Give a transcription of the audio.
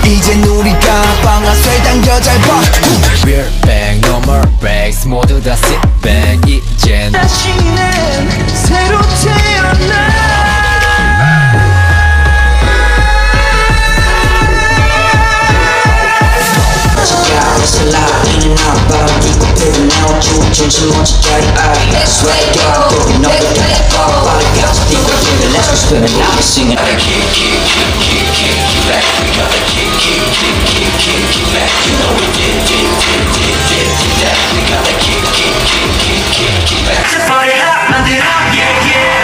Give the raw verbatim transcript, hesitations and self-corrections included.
이젠 우리가 방아쇠 당겨 잘 봐. We're back, no more breaks. 모두 다 sit back. 이젠 다시는 새로 태어나. It's a lie, in and out, but I'm deep up in now. 진심 먼저 carry I swear to God, there be no way to let go. Body got to deep up in the let's go spinning, now we're singing. Kick, kick, kick, kick, kick, kick back. We gotta kick, kick, kick, kick, kick, kick back. You know we did, did, did, did, did, did that. We gotta kick, kick, kick, kick, kick, kick back. It's a party hot, and it hot, yeah, yeah.